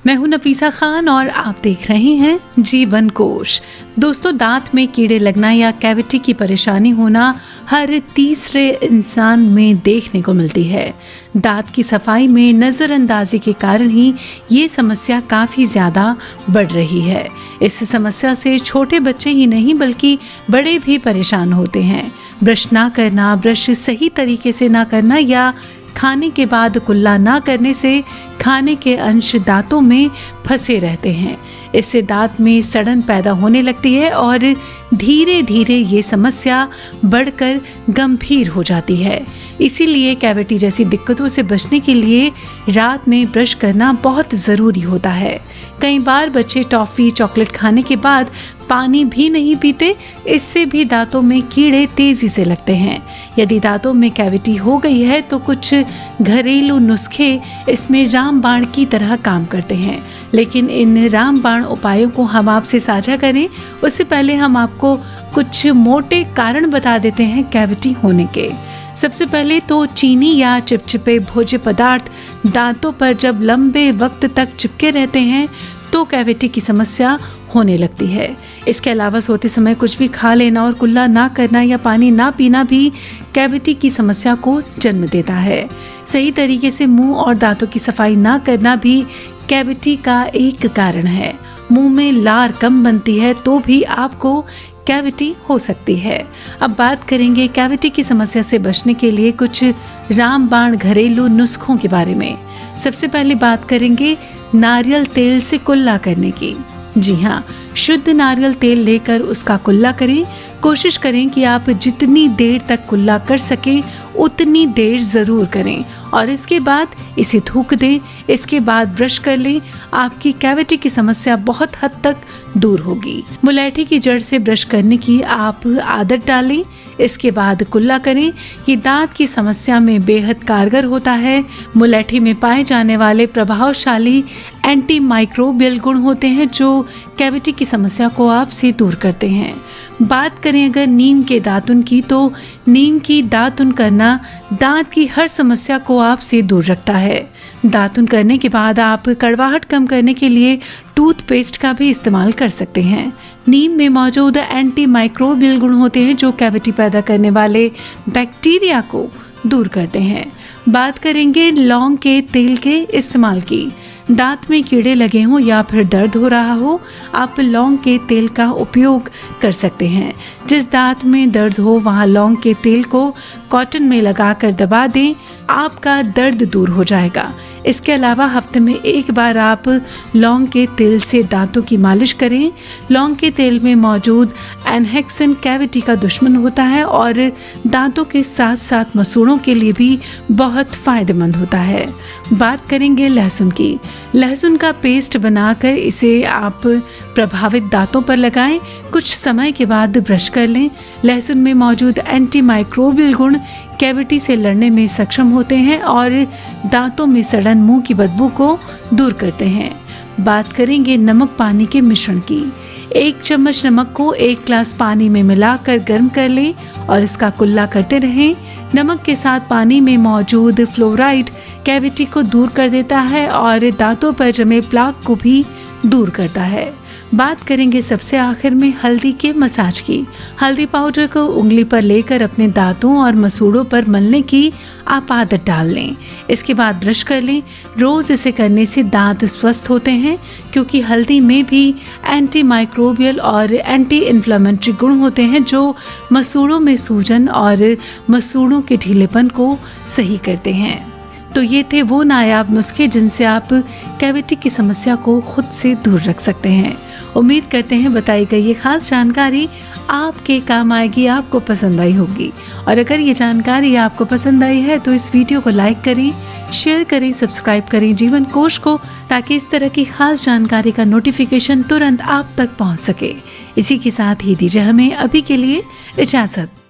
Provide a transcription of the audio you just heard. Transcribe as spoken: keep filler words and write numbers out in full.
मैं हूं नफीसा खान और आप देख रहे हैं जीवन कोश। दोस्तों, दांत में कीड़े लगना या कैविटी की परेशानी होना हर तीसरे इंसान में देखने को मिलती है। दांत की सफाई में नज़रअंदाजी के कारण ही ये समस्या काफ़ी ज़्यादा बढ़ रही है। इस समस्या से छोटे बच्चे ही नहीं बल्कि बड़े भी परेशान होते हैं। ब्रश ना करना, ब्रश सही तरीके से ना करना या खाने के बाद कुल्ला ना करने से खाने के अंश दांतों में फंसे रहते हैं। इससे दांत में सड़न पैदा होने लगती है और धीरे धीरे ये समस्या बढ़कर गंभीर हो जाती है। इसीलिए कैविटी जैसी दिक्कतों से बचने के लिए रात में ब्रश करना बहुत ज़रूरी होता है। कई बार बच्चे टॉफ़ी, चॉकलेट खाने के बाद पानी भी नहीं पीते। इससे भी दांतों में कीड़े तेज़ी से लगते हैं। यदि दांतों में कैविटी हो गई है तो कुछ घरेलू नुस्खे इसमें रामबाण की तरह काम करते हैं। लेकिन इन रामबाण उपायों को हम आपसे साझा करें उससे पहले हम आपको कुछ मोटे कारण बता देते हैं कैविटी होने के। सबसे पहले तो चीनी या चिपचिपे भोज्य पदार्थ दांतों पर जब लंबे वक्त तक चिपके रहते हैं तो कैविटी की समस्या होने लगती है। इसके अलावा सोते समय कुछ भी खा लेना और कुल्ला ना करना या पानी ना पीना भी कैविटी की समस्या को जन्म देता है। सही तरीके से मुंह और दांतों की सफाई ना करना भी कैविटी का एक कारण है। मुंह में लार कम बनती है तो भी आपको कैविटी हो सकती है। अब बात करेंगे कैविटी की समस्या से बचने के लिए कुछ रामबाण घरेलू नुस्खों के बारे में। सबसे पहले बात करेंगे नारियल तेल से कुल्ला करने की। जी हाँ, शुद्ध नारियल तेल लेकर उसका कुल्ला करें। कोशिश करें कि आप जितनी देर तक कुल्ला कर सकें उतनी देर ज़रूर करें और इसके बाद इसे थूक दें। इसके बाद ब्रश कर लें। आपकी कैविटी की समस्या बहुत हद तक दूर होगी। मुलैठी की जड़ से ब्रश करने की आप आदत डालें। इसके बाद कुल्ला करें। ये दांत की समस्या में बेहद कारगर होता है। मुलैठी में पाए जाने वाले प्रभावशाली एंटी माइक्रोबियल गुण होते हैं जो कैविटी की समस्या को आपसे दूर करते हैं। बात करें अगर नीम के दातुन की, तो नीम की दातुन करना दांत की हर समस्या को आपसे दूर रखता है। दातुन करने के बाद आप कड़वाहट कम करने के लिए टूथपेस्ट का भी इस्तेमाल कर सकते हैं। नीम में मौजूद एंटी माइक्रोबियल गुण होते हैं जो कैविटी पैदा करने वाले बैक्टीरिया को दूर करते हैं। बात करेंगे लौंग के तेल के इस्तेमाल की। दांत में कीड़े लगे हों या फिर दर्द हो रहा हो, आप लौंग के तेल का उपयोग कर सकते हैं। जिस दांत में दर्द हो वहां लौंग के तेल को कॉटन में लगाकर दबा दें, आपका दर्द दूर हो जाएगा। इसके अलावा हफ्ते में एक बार आप लौंग के तेल से दांतों की मालिश करें। लौंग के तेल में मौजूद एनहेक्सिन कैविटी का दुश्मन होता है और दांतों के साथ साथ मसूड़ों के लिए भी बहुत फायदेमंद होता है। बात करेंगे लहसुन की। लहसुन का पेस्ट बनाकर इसे आप प्रभावित दांतों पर लगाएं। कुछ समय के बाद ब्रश कर लें। लहसुन में मौजूद एंटी माइक्रोबियल गुण कैविटी से लड़ने में सक्षम होते हैं और दांतों में सड़न, मुंह की बदबू को दूर करते हैं। बात करेंगे नमक पानी के मिश्रण की। एक चम्मच नमक को एक ग्लास पानी में मिलाकर गर्म कर लें और इसका कुल्ला करते रहें। नमक के साथ पानी में मौजूद फ्लोराइड कैविटी को दूर कर देता है और दांतों पर जमे प्लाक को भी दूर करता है। बात करेंगे सबसे आखिर में हल्दी के मसाज की। हल्दी पाउडर को उंगली पर लेकर अपने दांतों और मसूड़ों पर मलने की आप आदत डाल लें। इसके बाद ब्रश कर लें। रोज़ इसे करने से दांत स्वस्थ होते हैं क्योंकि हल्दी में भी एंटी माइक्रोबियल और एंटी इन्फ्लेमेटरी गुण होते हैं जो मसूड़ों में सूजन और मसूड़ों के ढीलेपन को सही करते हैं। तो ये थे वो नायाब नुस्खे जिनसे आप कैविटी की समस्या को खुद से दूर रख सकते हैं। उम्मीद करते हैं बताई गई ये खास जानकारी आपके काम आएगी, आपको पसंद आई होगी। और अगर ये जानकारी आपको पसंद आई है तो इस वीडियो को लाइक करें, शेयर करें, सब्सक्राइब करें जीवन कोश को, ताकि इस तरह की खास जानकारी का नोटिफिकेशन तुरंत आप तक पहुंच सके। इसी के साथ ही दीजिए हमें अभी के लिए इजाजत।